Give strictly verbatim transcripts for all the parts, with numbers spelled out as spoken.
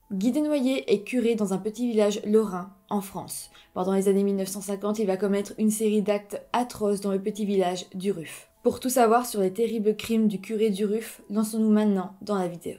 Guy Desnoyers est curé dans un petit village lorrain, en France. Pendant les années mille neuf cent cinquante, il va commettre une série d'actes atroces dans le petit village d'Uruf. Pour tout savoir sur les terribles crimes du curé d'Uruf, lançons-nous maintenant dans la vidéo.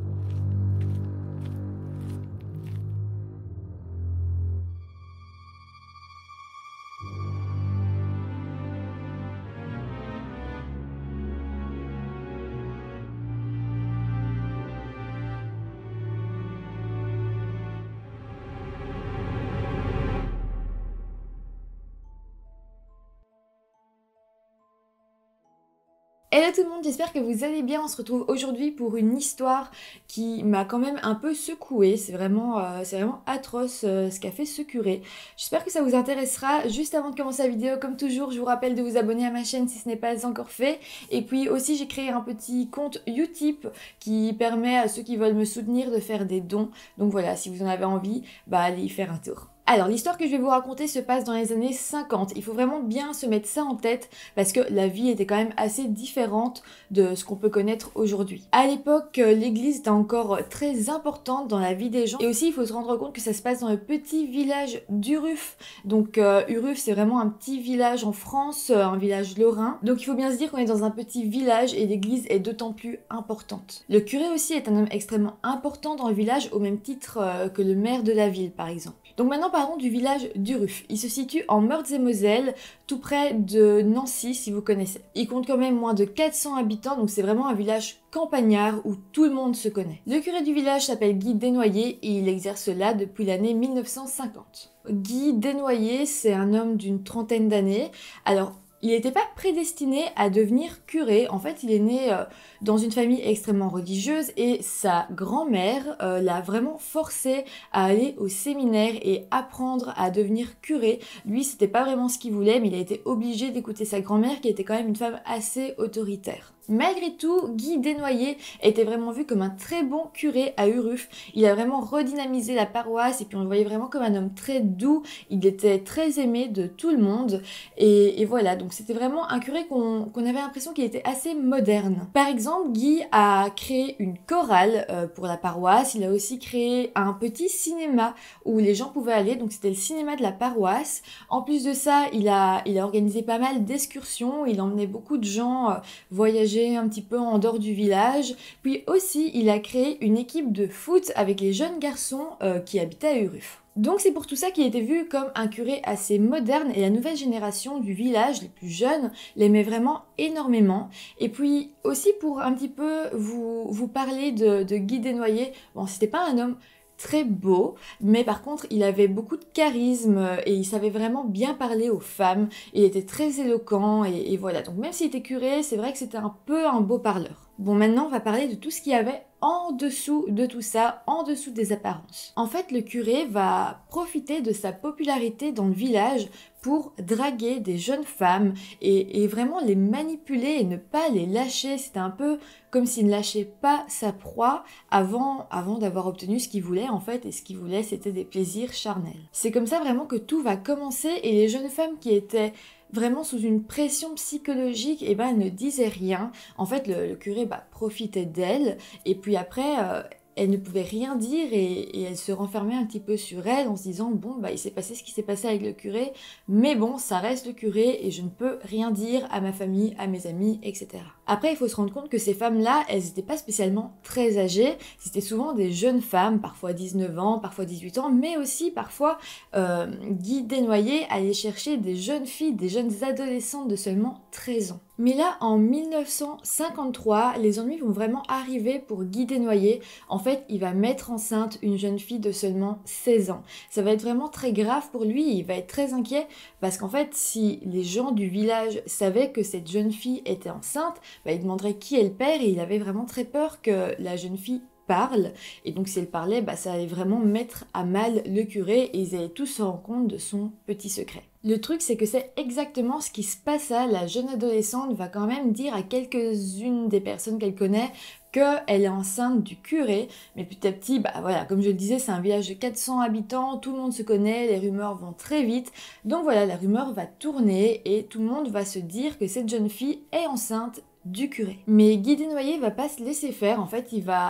Hello tout le monde, j'espère que vous allez bien. On se retrouve aujourd'hui pour une histoire qui m'a quand même un peu secouée. C'est vraiment, euh, c'est vraiment atroce euh, ce qu'a fait ce curé. J'espère que ça vous intéressera. Juste avant de commencer la vidéo, comme toujours, je vous rappelle de vous abonner à ma chaîne si ce n'est pas encore fait. Et puis aussi, j'ai créé un petit compte Utip qui permet à ceux qui veulent me soutenir de faire des dons. Donc voilà, si vous en avez envie, bah allez y faire un tour. Alors, l'histoire que je vais vous raconter se passe dans les années cinquante. Il faut vraiment bien se mettre ça en tête parce que la vie était quand même assez différente de ce qu'on peut connaître aujourd'hui. À l'époque, l'église était encore très importante dans la vie des gens. Et aussi, il faut se rendre compte que ça se passe dans le petit village d'Uruf. Donc, euh, Uruf, c'est vraiment un petit village en France, un village lorrain. Donc, il faut bien se dire qu'on est dans un petit village et l'église est d'autant plus importante. Le curé aussi est un homme extrêmement important dans le village, au même titre euh, que le maire de la ville, par exemple. Donc maintenant, parlons du village d'Uruf. Il se situe en Meurthe-et-Moselle, tout près de Nancy, si vous connaissez. Il compte quand même moins de quatre cents habitants, donc c'est vraiment un village campagnard où tout le monde se connaît. Le curé du village s'appelle Guy Desnoyers et il exerce là depuis l'année mille neuf cent cinquante. Guy Desnoyers, c'est un homme d'une trentaine d'années. Alors, il n'était pas prédestiné à devenir curé. En fait, il est né euh, dans une famille extrêmement religieuse et sa grand-mère euh, l'a vraiment forcé à aller au séminaire et apprendre à devenir curé. Lui, c'était pas vraiment ce qu'il voulait, mais il a été obligé d'écouter sa grand-mère qui était quand même une femme assez autoritaire. Malgré tout, Guy Desnoyers était vraiment vu comme un très bon curé à Uruf. Il a vraiment redynamisé la paroisse et puis on le voyait vraiment comme un homme très doux. Il était très aimé de tout le monde et, et voilà, donc c'était vraiment un curé qu'on qu'on avait l'impression qu'il était assez moderne. Par exemple, Guy a créé une chorale euh, pour la paroisse. Il a aussi créé un petit cinéma où les gens pouvaient aller, donc c'était le cinéma de la paroisse. En plus de ça, il a, il a organisé pas mal d'excursions. Il emmenait beaucoup de gens euh, voyager un petit peu en dehors du village. Puis aussi, il a créé une équipe de foot avec les jeunes garçons euh, qui habitaient à Uruf. Donc c'est pour tout ça qu'il était vu comme un curé assez moderne et la nouvelle génération du village, les plus jeunes, l'aimait vraiment énormément. Et puis aussi pour un petit peu vous, vous parler de, de Guy Desnoyers, bon c'était pas un homme très beau, mais par contre il avait beaucoup de charisme et il savait vraiment bien parler aux femmes, il était très éloquent et, et voilà, donc même s'il était curé, c'est vrai que c'était un peu un beau parleur. Bon, maintenant on va parler de tout ce qu'il y avait en dessous de tout ça, en dessous des apparences. En fait, le curé va profiter de sa popularité dans le village pour draguer des jeunes femmes et, et vraiment les manipuler et ne pas les lâcher. C'était un peu comme s'il ne lâchait pas sa proie avant, avant d'avoir obtenu ce qu'il voulait en fait, et ce qu'il voulait c'était des plaisirs charnels. C'est comme ça vraiment que tout va commencer et les jeunes femmes qui étaient vraiment sous une pression psychologique, et eh ben elle ne disait rien. En fait, le, le curé bah, profitait d'elle, et puis après, euh, elle ne pouvait rien dire, et, et elle se renfermait un petit peu sur elle en se disant, bon, bah il s'est passé ce qui s'est passé avec le curé, mais bon, ça reste le curé, et je ne peux rien dire à ma famille, à mes amis, et cetera. Après, il faut se rendre compte que ces femmes-là, elles n'étaient pas spécialement très âgées, c'était souvent des jeunes femmes, parfois dix-neuf ans, parfois dix-huit ans, mais aussi parfois euh, Guy Desnoyers allait chercher des jeunes filles, des jeunes adolescentes de seulement treize ans. Mais là, en mille neuf cent cinquante-trois, les ennuis vont vraiment arriver pour Guy Desnoyers. En fait, il va mettre enceinte une jeune fille de seulement seize ans. Ça va être vraiment très grave pour lui, il va être très inquiet parce qu'en fait, si les gens du village savaient que cette jeune fille était enceinte, bah, ils demanderaient qui est le père et il avait vraiment très peur que la jeune fille parle, et donc si elle parlait, bah, ça allait vraiment mettre à mal le curé et ils allaient tous se rendre compte de son petit secret. Le truc, c'est que c'est exactement ce qui se passa. La jeune adolescente va quand même dire à quelques-unes des personnes qu'elle connaît qu'elle est enceinte du curé, mais petit à petit, bah voilà, comme je le disais, c'est un village de quatre cents habitants, tout le monde se connaît, les rumeurs vont très vite, donc voilà, la rumeur va tourner et tout le monde va se dire que cette jeune fille est enceinte du curé. Mais Guy Desnoyers va pas se laisser faire, en fait, il va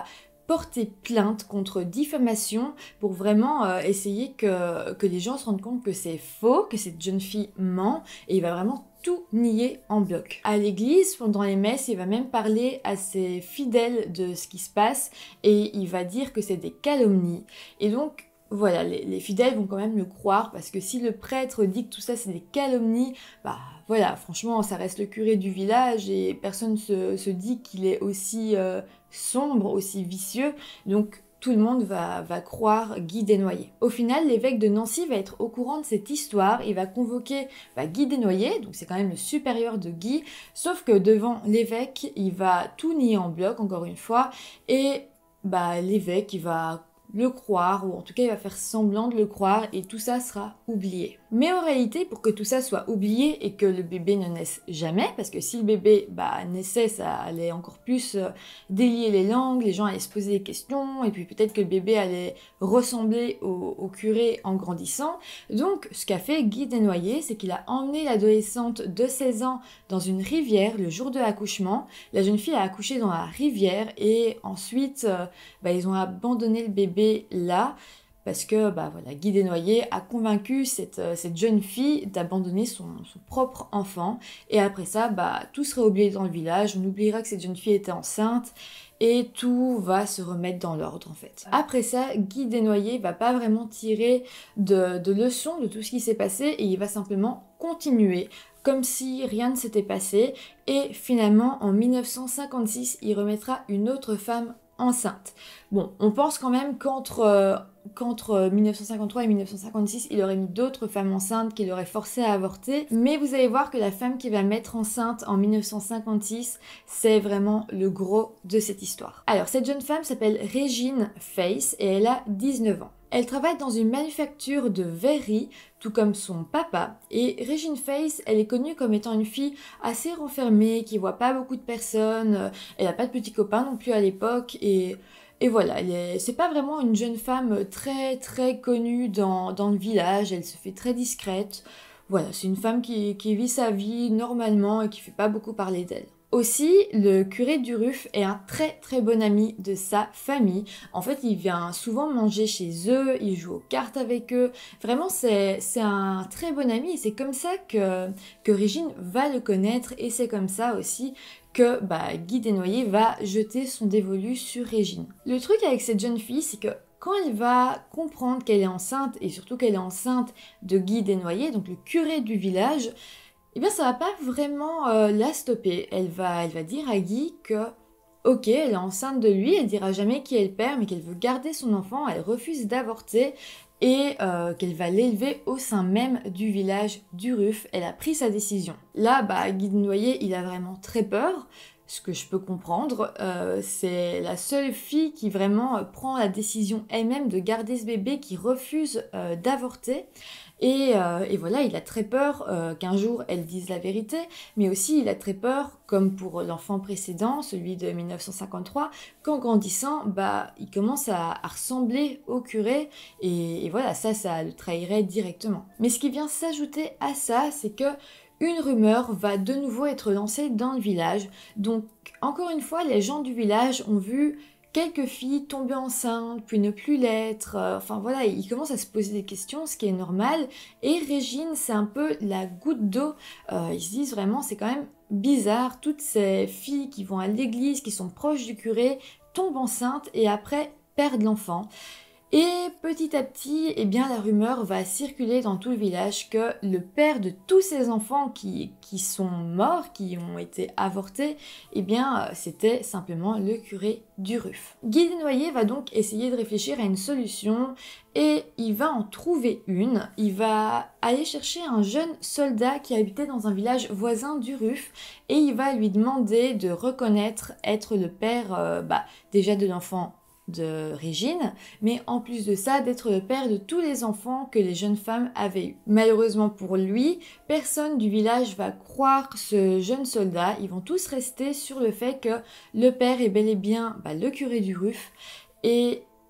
porter plainte contre diffamation pour vraiment euh, essayer que, que les gens se rendent compte que c'est faux, que cette jeune fille ment, et il va vraiment tout nier en bloc. À l'église, pendant les messes, il va même parler à ses fidèles de ce qui se passe et il va dire que c'est des calomnies. Et donc, voilà, les, les fidèles vont quand même le croire parce que si le prêtre dit que tout ça c'est des calomnies, bah voilà, franchement, ça reste le curé du village et personne se, se dit qu'il est aussi euh, sombre, aussi vicieux. Donc, tout le monde va, va croire Guy Desnoyers. Au final, l'évêque de Nancy va être au courant de cette histoire, il va convoquer bah, Guy Desnoyers, donc c'est quand même le supérieur de Guy, sauf que devant l'évêque, il va tout nier en bloc, encore une fois, et bah, l'évêque, il va le croire, ou en tout cas il va faire semblant de le croire, et tout ça sera oublié. Mais en réalité, pour que tout ça soit oublié et que le bébé ne naisse jamais, parce que si le bébé bah, naissait, ça allait encore plus euh, délier les langues, les gens allaient se poser des questions, et puis peut-être que le bébé allait ressembler au, au curé en grandissant. Donc ce qu'a fait Guy Desnoyers, c'est qu'il a emmené l'adolescente de seize ans dans une rivière le jour de l'accouchement. La jeune fille a accouché dans la rivière, et ensuite euh, bah, ils ont abandonné le bébé là, parce que bah, voilà, Guy Desnoyers a convaincu cette, euh, cette jeune fille d'abandonner son, son propre enfant. Et après ça, bah, tout sera oublié dans le village, on oubliera que cette jeune fille était enceinte, et tout va se remettre dans l'ordre en fait. Après ça, Guy Desnoyers va pas vraiment tirer de, de leçons de tout ce qui s'est passé, et il va simplement continuer comme si rien ne s'était passé, et finalement en mille neuf cent cinquante-six, il remettra une autre femme enceinte. Bon, on pense quand même qu'entre euh, qu'entre mille neuf cent cinquante-trois et mille neuf cent cinquante-six, il aurait mis d'autres femmes enceintes qu'il aurait forcé à avorter, mais vous allez voir que la femme qui va mettre enceinte en mille neuf cent cinquante-six, c'est vraiment le gros de cette histoire. Alors, cette jeune femme s'appelle Régine Face et elle a dix-neuf ans. Elle travaille dans une manufacture de verrerie, tout comme son papa, et Régine Face, elle est connue comme étant une fille assez renfermée, qui voit pas beaucoup de personnes, elle a pas de petits copains non plus à l'époque, et... Et voilà, c'est pas vraiment une jeune femme très très connue dans, dans le village, elle se fait très discrète. Voilà, c'est une femme qui, qui vit sa vie normalement et qui fait pas beaucoup parler d'elle. Aussi, le curé d'Uruf est un très très bon ami de sa famille. En fait, il vient souvent manger chez eux, il joue aux cartes avec eux. Vraiment, c'est un très bon ami et c'est comme ça que, que Régine va le connaître et c'est comme ça aussi que bah, Guy Desnoyers va jeter son dévolu sur Régine. Le truc avec cette jeune fille, c'est que quand elle va comprendre qu'elle est enceinte, et surtout qu'elle est enceinte de Guy Desnoyers, donc le curé du village, eh bien ça va pas vraiment euh, la stopper. Elle va, elle va dire à Guy que, ok, elle est enceinte de lui, elle dira jamais qui est le père, mais qu'elle veut garder son enfant, elle refuse d'avorter, et euh, qu'elle va l'élever au sein même du village d'Uruf. Elle a pris sa décision. Là, bah, Guy Desnoyers, il a vraiment très peur, ce que je peux comprendre. Euh, c'est la seule fille qui vraiment euh, prend la décision elle-même de garder ce bébé, qui refuse euh, d'avorter. Et, euh, et voilà, il a très peur euh, qu'un jour elle dise la vérité, mais aussi il a très peur, comme pour l'enfant précédent, celui de mille neuf cent cinquante-trois, qu'en grandissant, bah, il commence à, à ressembler au curé, et, et voilà, ça, ça le trahirait directement. Mais ce qui vient s'ajouter à ça, c'est que une rumeur va de nouveau être lancée dans le village. Donc, encore une fois, les gens du village ont vu quelques filles tomber enceintes, puis ne plus l'être. Euh, enfin voilà, ils commencent à se poser des questions, ce qui est normal. Et Régine, c'est un peu la goutte d'eau. Euh, ils se disent vraiment, c'est quand même bizarre. Toutes ces filles qui vont à l'église, qui sont proches du curé, tombent enceintes et après perdent l'enfant. Et petit à petit, eh bien, la rumeur va circuler dans tout le village que le père de tous ces enfants qui, qui sont morts, qui ont été avortés, eh bien, c'était simplement le curé d'Uruf. Guy Desnoyers va donc essayer de réfléchir à une solution et il va en trouver une. Il va aller chercher un jeune soldat qui habitait dans un village voisin d'Uruf et il va lui demander de reconnaître être le père euh, bah, déjà de l'enfant de Régine, mais en plus de ça, d'être le père de tous les enfants que les jeunes femmes avaient eus. Malheureusement pour lui, personne du village va croire ce jeune soldat, ils vont tous rester sur le fait que le père est bel et bien bah, le curé d'Uruf, et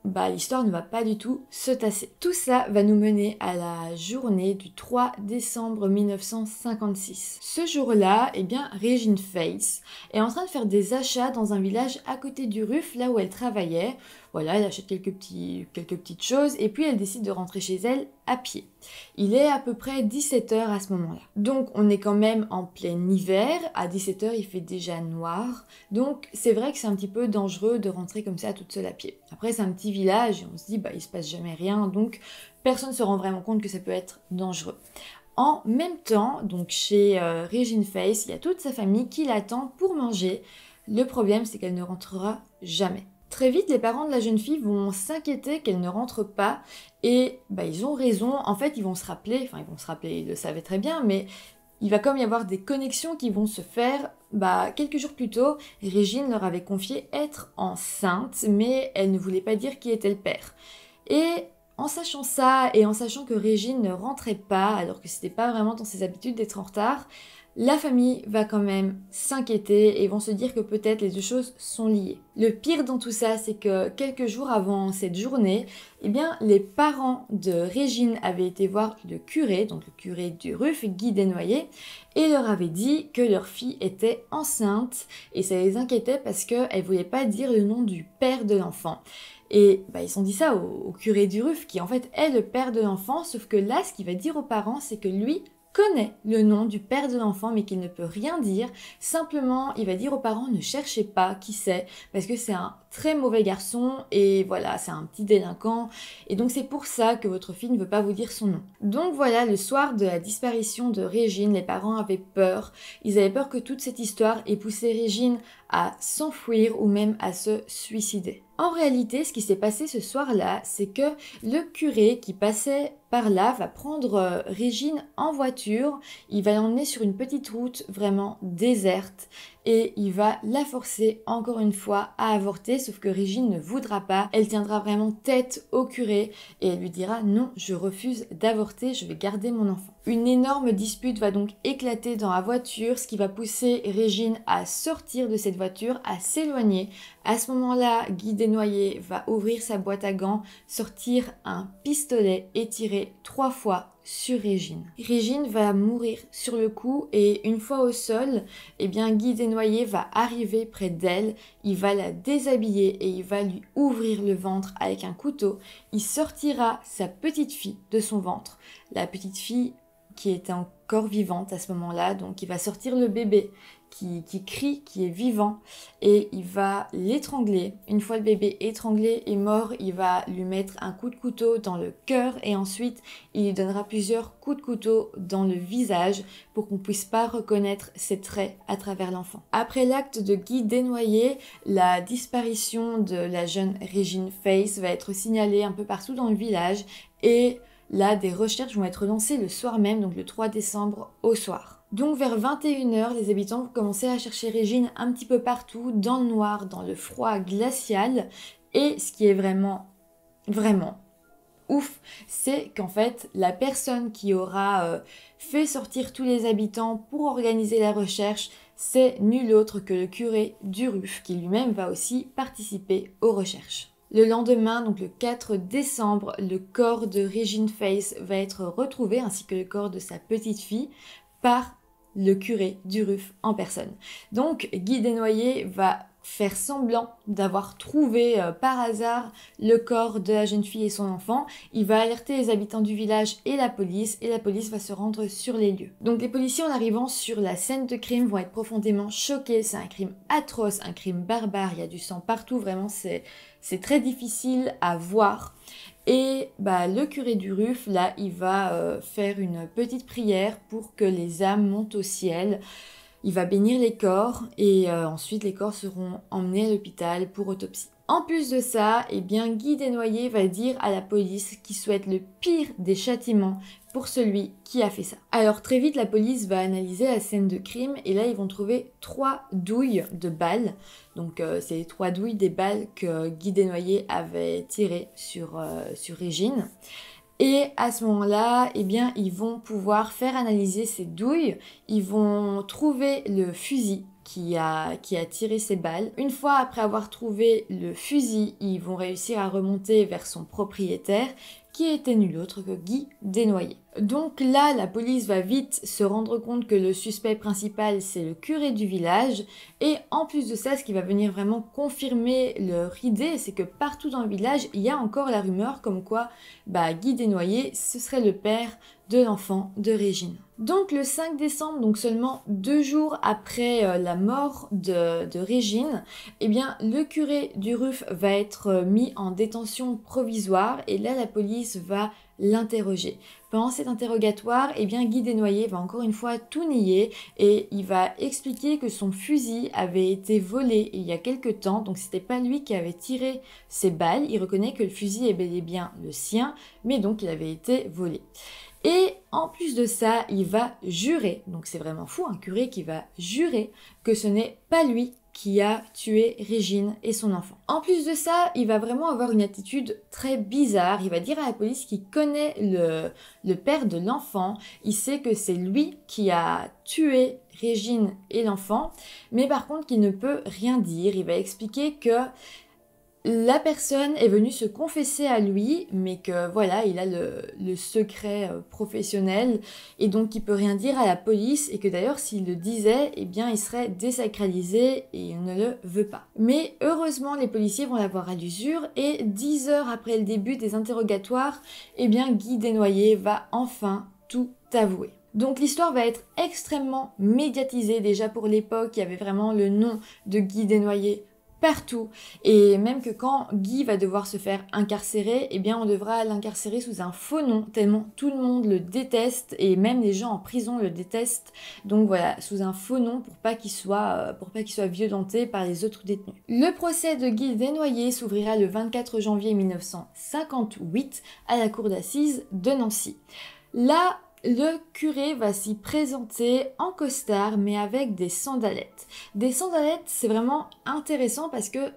bah, l'histoire ne va pas du tout se tasser. Tout ça va nous mener à la journée du trois décembre mille neuf cent cinquante-six. Ce jour-là, eh bien, Regine Face est en train de faire des achats dans un village à côté du Ruf, là où elle travaillait. Voilà, elle achète quelques, petits, quelques petites choses et puis elle décide de rentrer chez elle à pied. Il est à peu près dix-sept heures à ce moment-là. Donc on est quand même en plein hiver, à dix-sept heures il fait déjà noir, donc c'est vrai que c'est un petit peu dangereux de rentrer comme ça toute seule à pied. Après c'est un petit village et on se dit bah il se passe jamais rien, donc personne ne se rend vraiment compte que ça peut être dangereux. En même temps, donc chez euh, Regine Face, il y a toute sa famille qui l'attend pour manger. Le problème c'est qu'elle ne rentrera jamais. Très vite, les parents de la jeune fille vont s'inquiéter qu'elle ne rentre pas et bah, ils ont raison. En fait, ils vont se rappeler, enfin ils vont se rappeler, ils le savaient très bien, mais il va comme y avoir des connexions qui vont se faire. Bah, quelques jours plus tôt, Régine leur avait confié être enceinte, mais elle ne voulait pas dire qui était le père. Et en sachant ça et en sachant que Régine ne rentrait pas, alors que c'était pas vraiment dans ses habitudes d'être en retard, la famille va quand même s'inquiéter et vont se dire que peut-être les deux choses sont liées. Le pire dans tout ça, c'est que quelques jours avant cette journée, eh bien, les parents de Régine avaient été voir le curé, donc le curé du Ruf, Guy Desnoyers, et leur avaient dit que leur fille était enceinte et ça les inquiétait parce qu'elle ne voulait pas dire le nom du père de l'enfant. Et bah, ils ont dit ça au, au curé du Ruf, qui en fait est le père de l'enfant, sauf que là, ce qu'il va dire aux parents, c'est que lui connaît le nom du père de l'enfant mais qu'il ne peut rien dire. Simplement, il va dire aux parents ne cherchez pas qui c'est parce que c'est un très mauvais garçon et voilà, c'est un petit délinquant et donc c'est pour ça que votre fille ne veut pas vous dire son nom. Donc voilà, le soir de la disparition de Régine, les parents avaient peur. Ils avaient peur que toute cette histoire ait poussé Régine à s'enfuir ou même à se suicider. En réalité, ce qui s'est passé ce soir-là, c'est que le curé qui passait par là va prendre euh, Régine en voiture, il va l'emmener sur une petite route vraiment déserte et il va la forcer encore une fois à avorter, sauf que Régine ne voudra pas, elle tiendra vraiment tête au curé et elle lui dira non, je refuse d'avorter, je vais garder mon enfant. Une énorme dispute va donc éclater dans la voiture, ce qui va pousser Régine à sortir de cette voiture, à s'éloigner. À ce moment-là, Guy Desnoyers va ouvrir sa boîte à gants, sortir un pistolet et tirer trois fois sur Régine. Régine va mourir sur le coup et une fois au sol, eh bien Guy Desnoyers va arriver près d'elle, il va la déshabiller et il va lui ouvrir le ventre avec un couteau. Il sortira sa petite fille de son ventre. La petite fille qui était encore vivante à ce moment-là, donc il va sortir le bébé qui, qui crie, qui est vivant, et il va l'étrangler. Une fois le bébé étranglé et mort, il va lui mettre un coup de couteau dans le cœur et ensuite il lui donnera plusieurs coups de couteau dans le visage pour qu'on puisse pas reconnaître ses traits à travers l'enfant. Après l'acte de Guy Desnoyers, la disparition de la jeune Regine Face va être signalée un peu partout dans le village et là, des recherches vont être lancées le soir même, donc le trois décembre au soir. Donc vers vingt et une heures, les habitants vont commencer à chercher Régine un petit peu partout, dans le noir, dans le froid glacial. Et ce qui est vraiment, vraiment ouf, c'est qu'en fait, la personne qui aura euh, fait sortir tous les habitants pour organiser la recherche, c'est nul autre que le curé du Ruf, qui lui-même va aussi participer aux recherches. Le lendemain, donc le quatre décembre, le corps de Regine Face va être retrouvé, ainsi que le corps de sa petite fille, par le curé du Ruf en personne. Donc Guy Desnoyers va faire semblant d'avoir trouvé euh, par hasard le corps de la jeune fille et son enfant. Il va alerter les habitants du village et la police, et la police va se rendre sur les lieux. Donc les policiers, en arrivant sur la scène de crime, vont être profondément choqués. C'est un crime atroce, un crime barbare, il y a du sang partout, vraiment c'est, c'est très difficile à voir. Et bah, le curé du Ruf, là, il va euh, faire une petite prière pour que les âmes montent au ciel. Il va bénir les corps et euh, ensuite les corps seront emmenés à l'hôpital pour autopsie. En plus de ça, eh bien, Guy Desnoyers va dire à la police qu'il souhaite le pire des châtiments pour celui qui a fait ça. Alors très vite, la police va analyser la scène de crime et là, ils vont trouver trois douilles de balles. Donc euh, c'est les trois douilles des balles que Guy Desnoyers avait tirées sur, euh, sur Régine. Et à ce moment-là, eh bien, ils vont pouvoir faire analyser ces douilles. Ils vont trouver le fusil qui a, qui a tiré ces balles. Une fois après avoir trouvé le fusil, ils vont réussir à remonter vers son propriétaire, qui était nul autre que Guy Desnoyers. Donc là, la police va vite se rendre compte que le suspect principal, c'est le curé du village. Et en plus de ça, ce qui va venir vraiment confirmer leur idée, c'est que partout dans le village, il y a encore la rumeur comme quoi bah, Guy Desnoyers, ce serait le père de l'enfant de Régine. Donc le cinq décembre, donc seulement deux jours après euh, la mort de, de Régine, eh bien le curé du Ruf va être euh, mis en détention provisoire et là la police va l'interroger. Pendant cet interrogatoire, eh bien Guy Desnoyers va encore une fois tout nier et il va expliquer que son fusil avait été volé il y a quelque temps, donc c'était pas lui qui avait tiré ses balles. Il reconnaît que le fusil est bel et bien le sien, mais donc il avait été volé. Et en plus de ça, il va jurer, donc c'est vraiment fou, un curé qui va jurer que ce n'est pas lui qui a tué Régine et son enfant. En plus de ça, il va vraiment avoir une attitude très bizarre. Il va dire à la police qu'il connaît le, le père de l'enfant. Il sait que c'est lui qui a tué Régine et l'enfant, mais par contre qu'il ne peut rien dire. Il va expliquer que la personne est venue se confesser à lui, mais que voilà, il a le, le secret euh, professionnel et donc il peut rien dire à la police et que d'ailleurs s'il le disait, eh bien il serait désacralisé et il ne le veut pas. Mais heureusement, les policiers vont l'avoir à l'usure et dix heures après le début des interrogatoires, eh bien Guy Desnoyers va enfin tout avouer. Donc l'histoire va être extrêmement médiatisée. Déjà pour l'époque, il y avait vraiment le nom de Guy Desnoyers partout, et même que quand Guy va devoir se faire incarcérer, eh bien on devra l'incarcérer sous un faux nom, tellement tout le monde le déteste, et même les gens en prison le détestent, donc voilà, sous un faux nom pour pas qu'il soit, pour pas qu'il soit violenté par les autres détenus. Le procès de Guy Desnoyers s'ouvrira le vingt-quatre janvier mille neuf cent cinquante-huit à la cour d'assises de Nancy. Là, le curé va s'y présenter en costard, mais avec des sandalettes. Des sandalettes, c'est vraiment intéressant parce que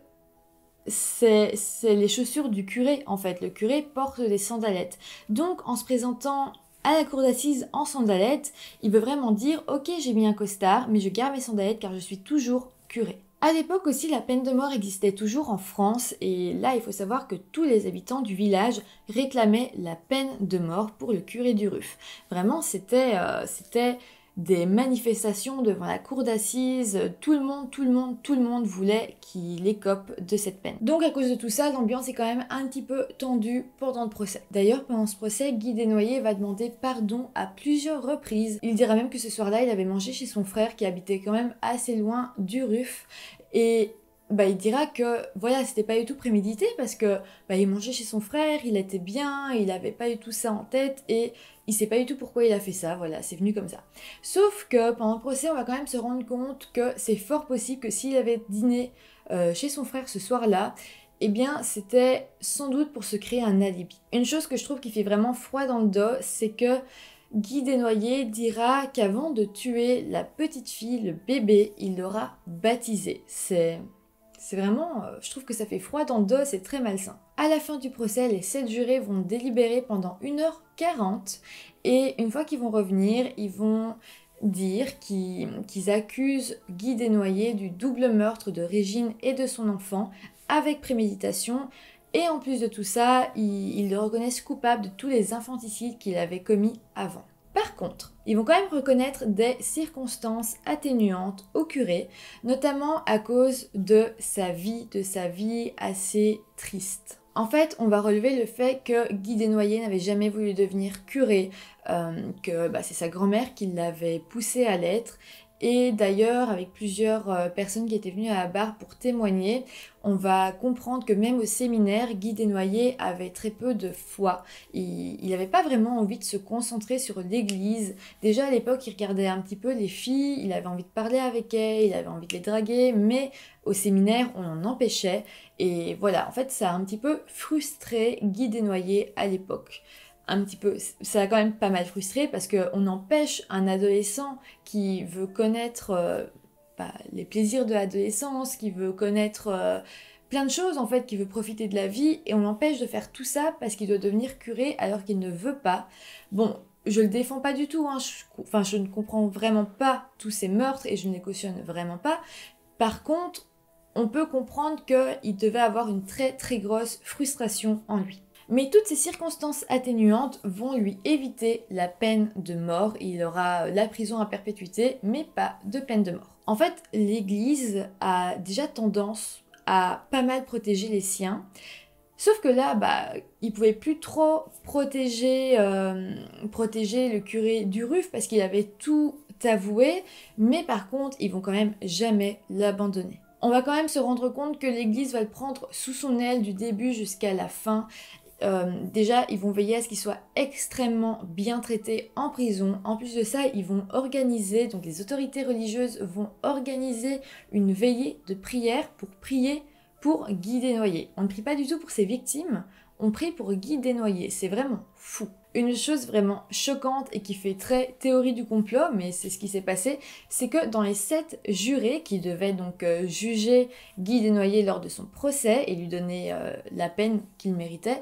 c'est les chaussures du curé, en fait. Le curé porte des sandalettes. Donc, en se présentant à la cour d'assises en sandalettes, il veut vraiment dire « Ok, j'ai mis un costard, mais je garde mes sandalettes car je suis toujours curé ». À l'époque aussi, la peine de mort existait toujours en France et là, il faut savoir que tous les habitants du village réclamaient la peine de mort pour le curé du Ruf. Vraiment, c'était euh, c'était des manifestations devant la cour d'assises, tout le monde, tout le monde, tout le monde voulait qu'il écope de cette peine. Donc à cause de tout ça, l'ambiance est quand même un petit peu tendue pendant le procès. D'ailleurs, pendant ce procès, Guy Desnoyers va demander pardon à plusieurs reprises. Il dira même que ce soir-là, il avait mangé chez son frère qui habitait quand même assez loin du Ruf et bah, il dira que voilà, c'était pas du tout prémédité parce que bah, il mangeait chez son frère, il était bien, il avait pas du tout ça en tête et il sait pas du tout pourquoi il a fait ça, voilà, c'est venu comme ça. Sauf que pendant le procès, on va quand même se rendre compte que c'est fort possible que s'il avait dîné euh, chez son frère ce soir-là, eh bien c'était sans doute pour se créer un alibi. Une chose que je trouve qui fait vraiment froid dans le dos, c'est que Guy Desnoyers dira qu'avant de tuer la petite fille, le bébé, il l'aura baptisé. C'est... C'est vraiment, euh, je trouve que ça fait froid dans le dos, c'est très malsain. À la fin du procès, les sept jurés vont délibérer pendant une heure quarante et une fois qu'ils vont revenir, ils vont dire qu'ils qu'ils accusent Guy Desnoyers du double meurtre de Régine et de son enfant avec préméditation et en plus de tout ça, ils, ils le reconnaissent coupable de tous les infanticides qu'il avait commis avant. Par contre, ils vont quand même reconnaître des circonstances atténuantes au curé, notamment à cause de sa vie, de sa vie assez triste. En fait, on va relever le fait que Guy Desnoyers n'avait jamais voulu devenir curé, euh, que bah, c'est sa grand-mère qui l'avait poussé à l'être. Et d'ailleurs, avec plusieurs euh, personnes qui étaient venues à la barre pour témoigner, on va comprendre que même au séminaire, Guy Desnoyers avait très peu de foi. Il n'avait pas vraiment envie de se concentrer sur l'église. Déjà à l'époque, il regardait un petit peu les filles, il avait envie de parler avec elles, il avait envie de les draguer, mais au séminaire, on en empêchait. Et voilà, en fait, ça a un petit peu frustré Guy Desnoyers à l'époque. Un petit peu, ça a quand même pas mal frustré parce qu'on empêche un adolescent qui veut connaître euh, bah, les plaisirs de l'adolescence, qui veut connaître euh, plein de choses en fait, qui veut profiter de la vie et on l'empêche de faire tout ça parce qu'il doit devenir curé alors qu'il ne veut pas. Bon, je le défends pas du tout, hein. je, enfin, je ne comprends vraiment pas tous ces meurtres et je ne les cautionne vraiment pas. Par contre, on peut comprendre qu'il devait avoir une très très grosse frustration en lui. Mais toutes ces circonstances atténuantes vont lui éviter la peine de mort. Il aura la prison à perpétuité, mais pas de peine de mort. En fait, l'Église a déjà tendance à pas mal protéger les siens. Sauf que là, bah, il pouvait plus trop protéger, euh, protéger le curé d'Uruf parce qu'il avait tout avoué. Mais par contre, ils vont quand même jamais l'abandonner. On va quand même se rendre compte que l'Église va le prendre sous son aile du début jusqu'à la fin. Euh, déjà, ils vont veiller à ce qu'il soit extrêmement bien traité en prison. En plus de ça, ils vont organiser, donc les autorités religieuses vont organiser une veillée de prière pour prier pour Guy Desnoyers. On ne prie pas du tout pour ses victimes, on prie pour Guy Desnoyers. C'est vraiment fou. Une chose vraiment choquante et qui fait très théorie du complot, mais c'est ce qui s'est passé, c'est que dans les sept jurés qui devaient donc euh, juger Guy Desnoyers lors de son procès et lui donner euh, la peine qu'il méritait,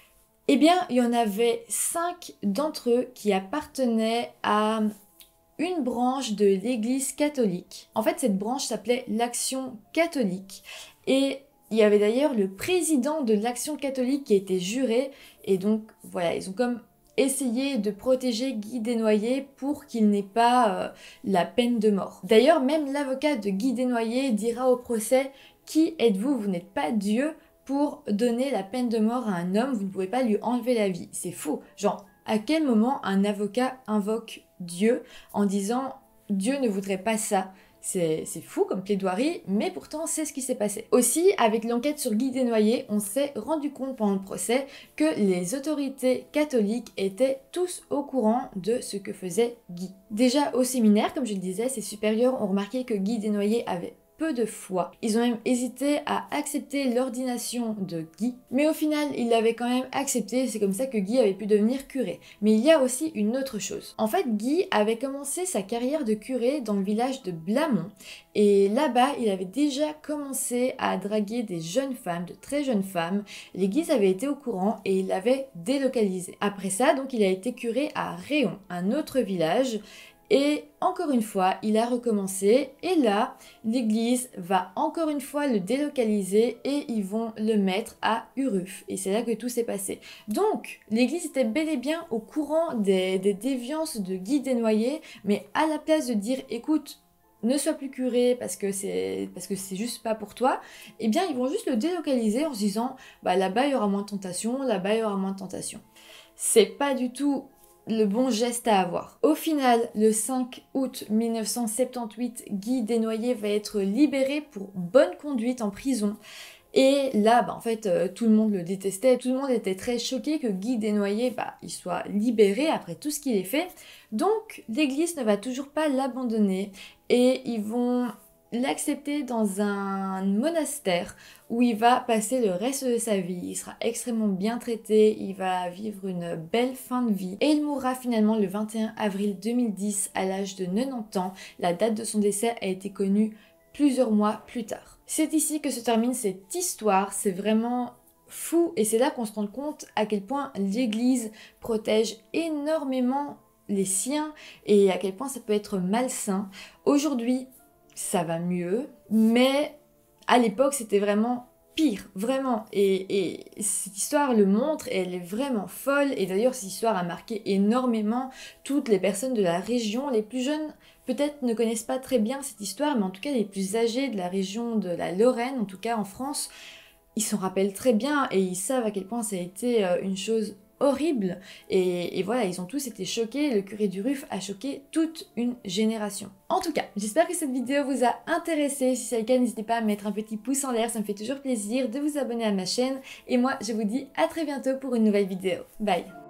eh bien, il y en avait cinq d'entre eux qui appartenaient à une branche de l'Église catholique. En fait, cette branche s'appelait l'Action catholique et il y avait d'ailleurs le président de l'Action catholique qui était juré et donc voilà, ils ont comme essayé de protéger Guy Desnoyers pour qu'il n'ait pas euh, la peine de mort. D'ailleurs, même l'avocat de Guy Desnoyers dira au procès « Qui êtes-vous? Vous n'êtes pas Dieu pour donner la peine de mort à un homme, vous ne pouvez pas lui enlever la vie. » C'est fou. Genre, à quel moment un avocat invoque Dieu en disant « Dieu ne voudrait pas ça ». C'est fou comme plaidoirie, mais pourtant c'est ce qui s'est passé. Aussi, avec l'enquête sur Guy Desnoyers, on s'est rendu compte pendant le procès que les autorités catholiques étaient tous au courant de ce que faisait Guy. Déjà au séminaire, comme je le disais, ses supérieurs ont remarqué que Guy Desnoyers avait peu de foi. Ils ont même hésité à accepter l'ordination de Guy, mais au final, ils l'avaient quand même accepté, c'est comme ça que Guy avait pu devenir curé. Mais il y a aussi une autre chose. En fait, Guy avait commencé sa carrière de curé dans le village de Blamont, et là-bas, il avait déjà commencé à draguer des jeunes femmes, de très jeunes femmes. L'église avait été au courant et il l'avait délocalisé. Après ça, donc, il a été curé à Réon, un autre village. Et encore une fois, il a recommencé et là, l'église va encore une fois le délocaliser et ils vont le mettre à Uruf. Et c'est là que tout s'est passé. Donc, l'église était bel et bien au courant des, des déviances de Guy Desnoyers, mais à la place de dire, écoute, ne sois plus curé parce que c'est parce que c'est juste pas pour toi, eh bien, ils vont juste le délocaliser en se disant, bah là-bas, il y aura moins de tentation, là-bas, il y aura moins de tentation. C'est pas du tout le bon geste à avoir. Au final, le cinq août mille neuf cent soixante-dix-huit, Guy Desnoyers va être libéré pour bonne conduite en prison. Et là, bah, en fait, euh, tout le monde le détestait. Tout le monde était très choqué que Guy Desnoyers, bah, il soit libéré après tout ce qu'il ait fait. Donc, l'église ne va toujours pas l'abandonner. Et ils vont l'accepter dans un monastère où il va passer le reste de sa vie. Il sera extrêmement bien traité, il va vivre une belle fin de vie et il mourra finalement le vingt et un avril deux mille dix à l'âge de quatre-vingt-dix ans. La date de son décès a été connue plusieurs mois plus tard. C'est ici que se termine cette histoire, c'est vraiment fou et c'est là qu'on se rend compte à quel point l'Église protège énormément les siens et à quel point ça peut être malsain. Aujourd'hui, ça va mieux, mais à l'époque, c'était vraiment pire, vraiment. Et, et cette histoire le montre et elle est vraiment folle. Et d'ailleurs, cette histoire a marqué énormément toutes les personnes de la région. Les plus jeunes, peut-être, ne connaissent pas très bien cette histoire, mais en tout cas, les plus âgés de la région de la Lorraine, en tout cas en France, ils s'en rappellent très bien et ils savent à quel point ça a été une chose horrible et, et voilà, ils ont tous été choqués, le curé d'Uruf a choqué toute une génération. En tout cas, j'espère que cette vidéo vous a intéressé, si c'est le cas n'hésitez pas à mettre un petit pouce en l'air, ça me fait toujours plaisir de vous abonner à ma chaîne et moi je vous dis à très bientôt pour une nouvelle vidéo. Bye.